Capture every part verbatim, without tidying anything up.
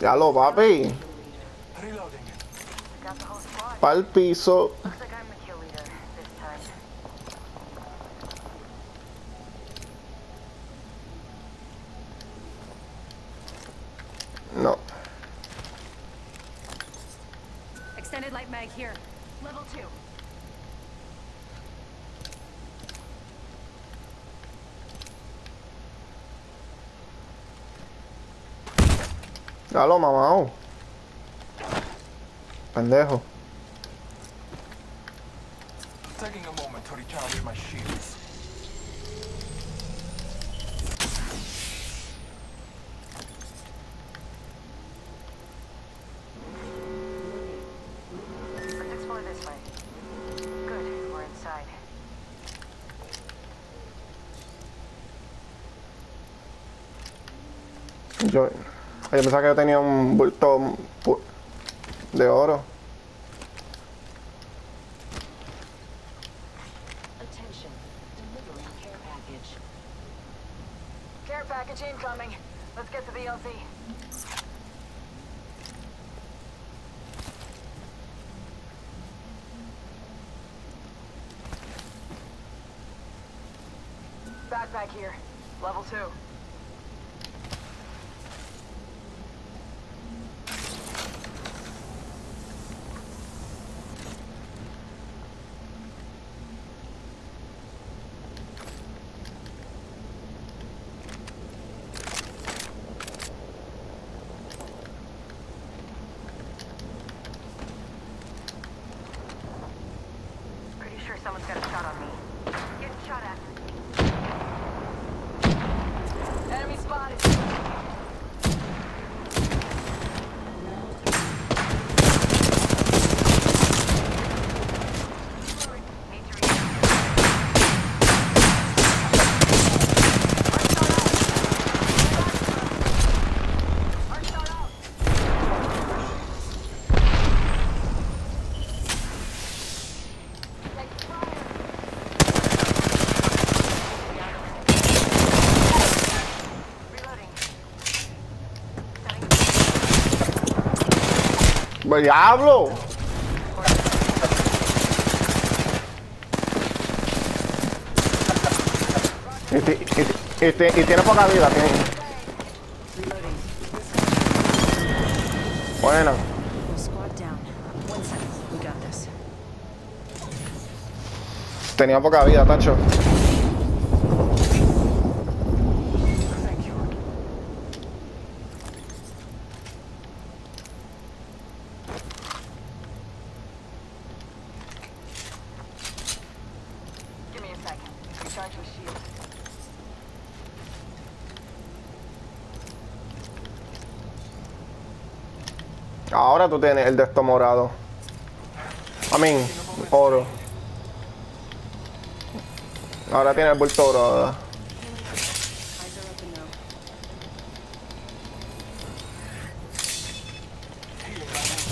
Ya lo, papi. Reloading. Got the whole squad. Pa'l piso. Looks like I'm the kill leader this time. No. Extended light mag here. Level two. Ya lo, mamao. Pendejo. Taking a moment to recharge my shields. Let's explore this way. Good, we're inside. Yo, yo pensaba que yo tenía un bulto de oro. Attention, delivering care package. Care package incoming. Let's get to the L Z. Backpack here. Level two. Pretty sure someone's got a shot on me. Getting shot at. Enemy spotted. Need to reach. Arc shot out. Take fire. Reloading. Setting. ¡Diablo! Y, ti- y, ti- y, ti- y tiene poca vida, tiene. Reloading. Bueno. Squad down. One second. We got this. Tenía poca vida, tacho. Thank you. Give me a second. Recharge my shield. Ahora tú tienes el de esto morado. I mean, oro. Ahora tiene el bulto oro, ¿verdad? Eyes are open now. Healing my wounds.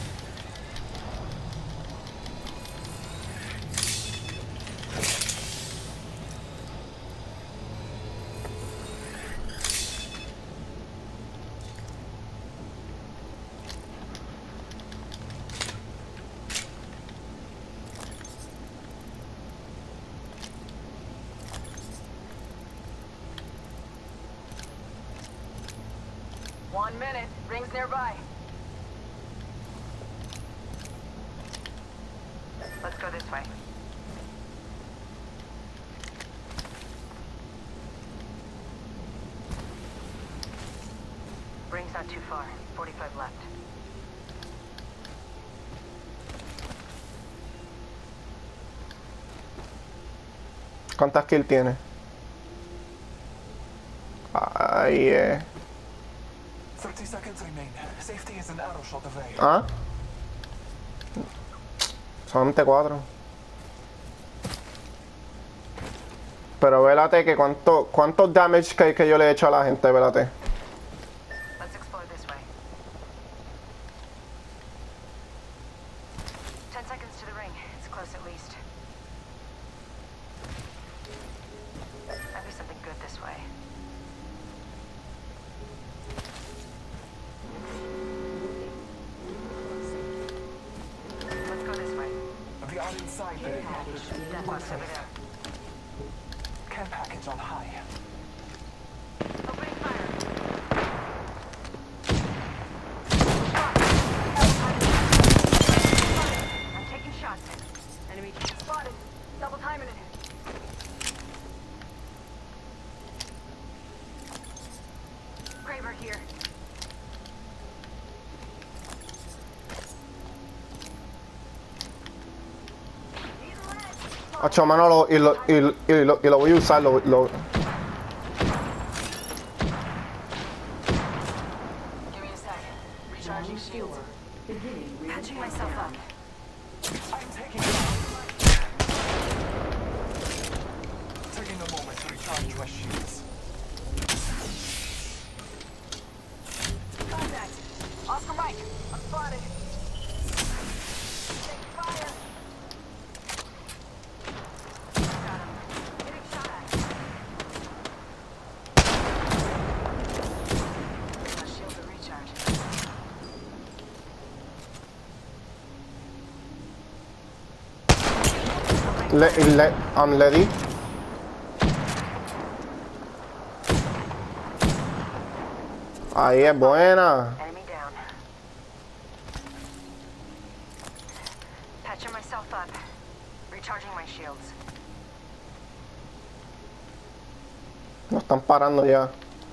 One minute. Rings nearby. Let's go this way. Ring's not too far. forty-five left. ¿Cuántas kills tiene? Ahí eh. thirty seconds remain. Safety is an arrow shot away. ¿Ah? Solamente cuatro. Pero vélate que cuánto, cuántos damage que, que yo le he hecho a la gente, vélate. Let's explore this way. Ten seconds to the ring. It's close at least. Might be something good this way. inside Care there. package What's over identified. there? Care package on high. Opening fire. I'm taking shots. Enemy spotted. Double timing it. Kraber here. Ocho, mano, lo, y, lo, y, lo, y, lo, y lo voy a usar, lo, lo... Give me a sec. Recharging Round shields. four. Beginning ring Patching myself countdown. up. I'm taking Taking a moment to recharge my shields. Contact. Oscar Mike. I'm spotted. Taking fire. Got him. Getting shot at. My shields are recharged. Le, le, um, le di. Ahí es buena. Enemy down. Patching myself up. Recharging my shields. Nos están parando ya.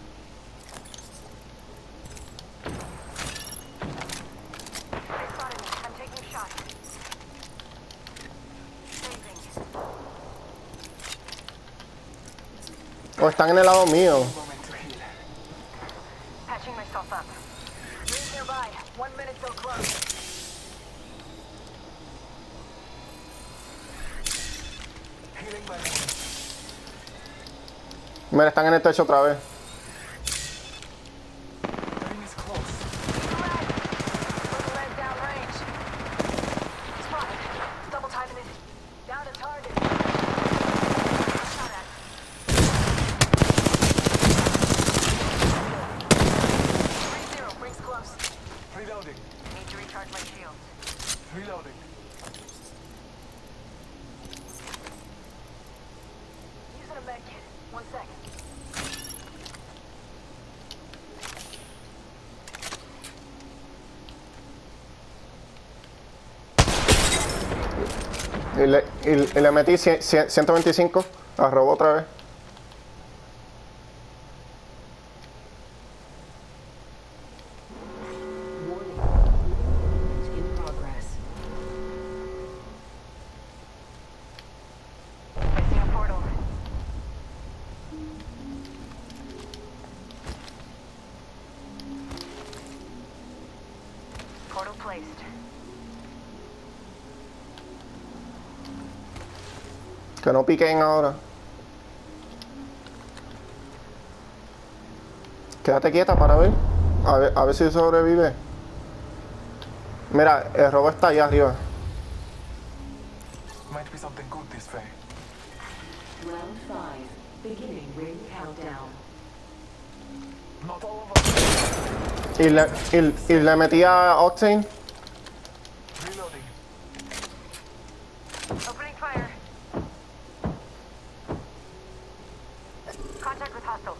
They spotted me. I'm taking shots. Saving. O están en el lado mío. Moment to heal. Patching myself up. Rings nearby. One minute till close. Healing my wounds. Mira, están en el techo otra vez. The ring is close. Little lead downrange. Spotted. Double timing it. Down to target. Shot at. Three zero. Rings close. Reloading. Need to recharge my shields. Reloading. Using a med kit. One second. Y le, y, y le metí cien, cien, ciento veinticinco. La robó otra vez. Warning. Movement in progress. Placing a portal. Portal placed. Que no piquen ahora. Quédate quieta para ver. A ver, a ver si sobrevive. Mira, el robo está allá arriba. Might be something good this way. Round five. Beginning ring countdown. Not all of us. Y le, y, y le metí a Octane. Reloading. Opening fire. Contact with hostile.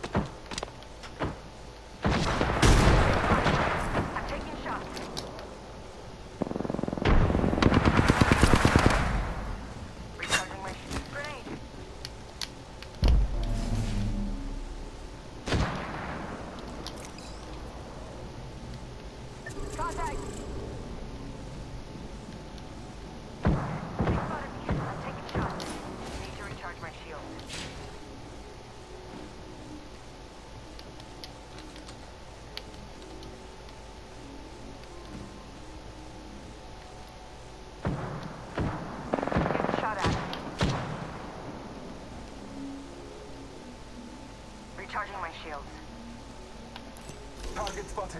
I'm taking shots. Recharging my shield. Grenade. Contact. They spotted me. I'm taking shots. Need to recharge my shield. Getting shot at. Recharging my shields. Target spotted.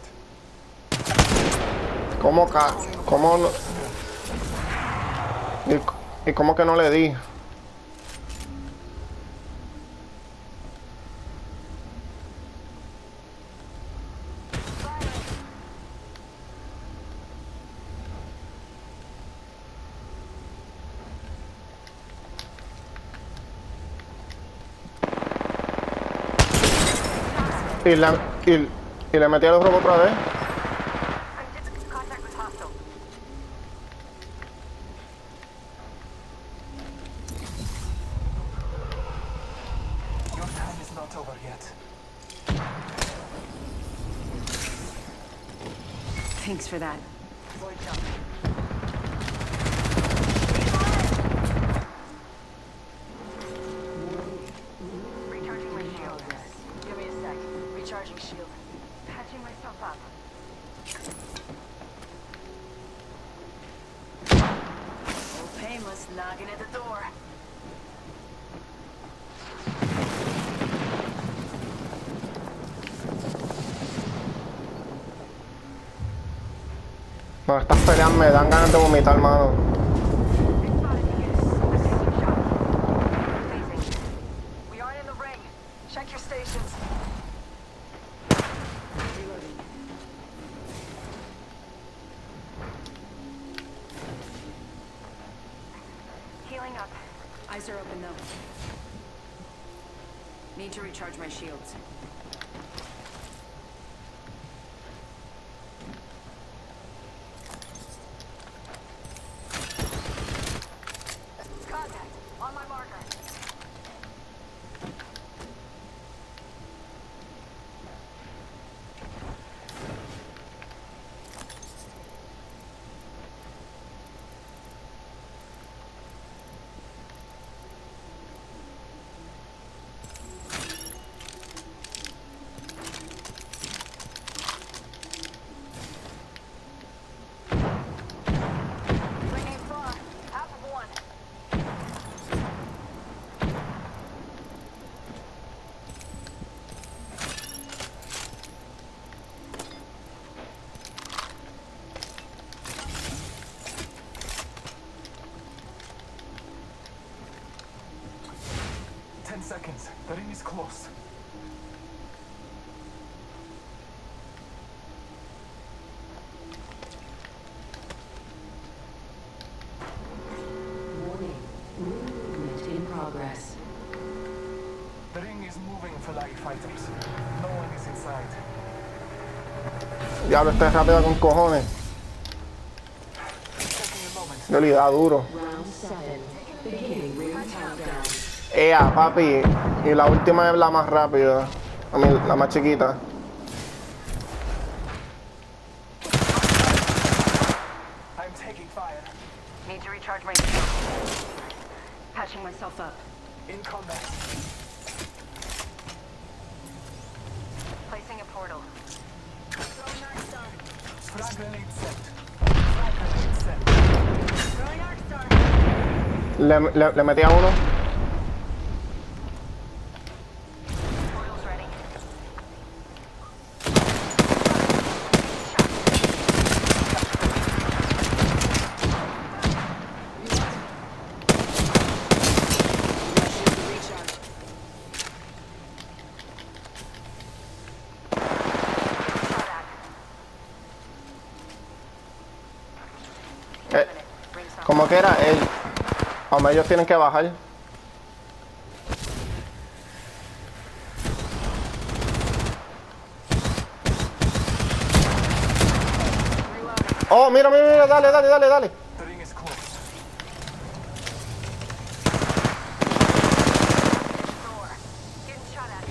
¿Cómo ca... ¿Cómo no... ¿Y, y cómo que no le di? y, la, y, y le metí al robo otra vez. Contact with hostile. Your time is not over yet. Thanks for that. Void jump. Recharging my shield. Give me a sec. Recharging shield. Patching myself up. Old Painless knocking at the door. No, estas peleas me dan ganas de vomitar, mano. We aren't in the ring. Check your stations. Reloading. Healing up. Eyes are open though. Need to recharge my shields. Contact. On my marker. Ring ain't far. Half of one. Ten seconds. The ring is close. Warning. Movement in progress. The ring is moving for light fighters. No one is inside. Diablo, esta es rápida con cojones. Taking a moment. Yo le da duro. Round seven. Beginning ring countdown. Ea, papi. Y la última es la más rápida. A mí, la más chiquita. I'm taking fire. Need to recharge my shield. Patching myself up. In combat. Placing a portal. Throwing Arc Star. Frag grenade set. Frag grenade set. Throwing Arc Star. Le, le, le metí a uno. Portal's ready. Recharge. Eh, como que era él. Hombre, ellos tienen que bajar. Oh, mira, mira, mira, dale, dale, dale, dale. The ring is close. Door. Getting shot at.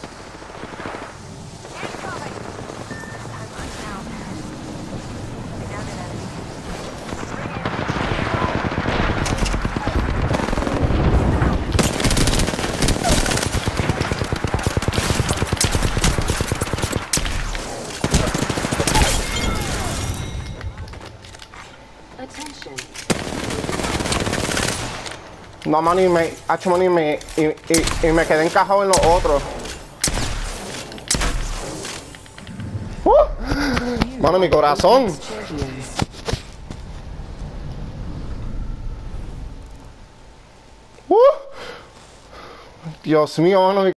Incoming. Time runs out. Down to that. Bring it. Attention. No, mano, y me, hacho, mano, y me, y, y, y me quedé encajado en los otros. Uh, mano, mi corazón. Champions. Uh, Dios mío, mano.